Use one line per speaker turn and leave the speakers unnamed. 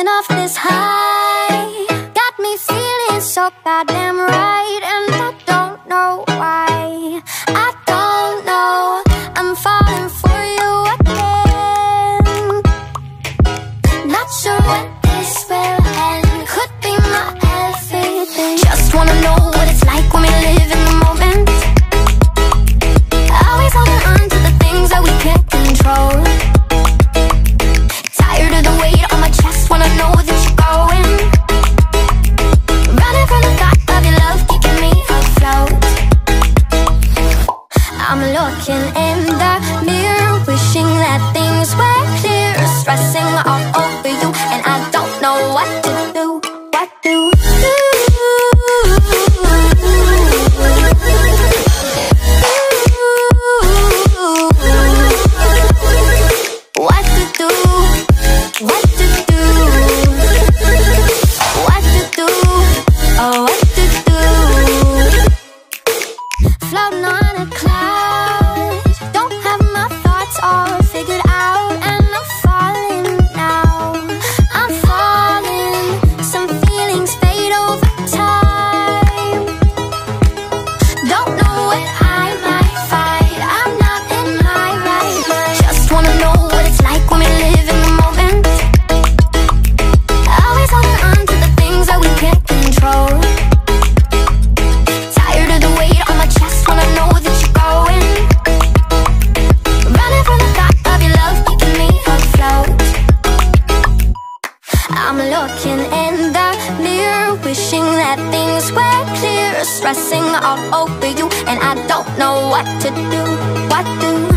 Coming off this high got me feeling so goddamn right, and I don't know why. I don't know, I'm falling for you again. Not sure when this will end, could be my everything. Just wanna know what it's like when we live in the moment. Always holding on to the things that we can't control. Tired of the weight on my chest, wanna know that you're going. Running from the thought of your love, keeping me afloat. I'm looking in the mirror, wishing that things were clear. Stressing all over you, and I don't know what to do. What to do? What to do? What to do? What to do? Oh, what to do? Floating on a cloud, don't have my thoughts all figured out, and I'm falling now. I'm falling. Some feelings fade over time. Don't know what I might find. I'm not in my right mind. Just wanna know what it's like when we live in the moment. Always holding on to the things that we can't control. Tired of the weight on my chest, wanna know that you're going. Running from the thought of your love, keeping me afloat. I'm looking in the mirror, wishing that things were clear. Stressing all over you, and I don't know what to do. What to do?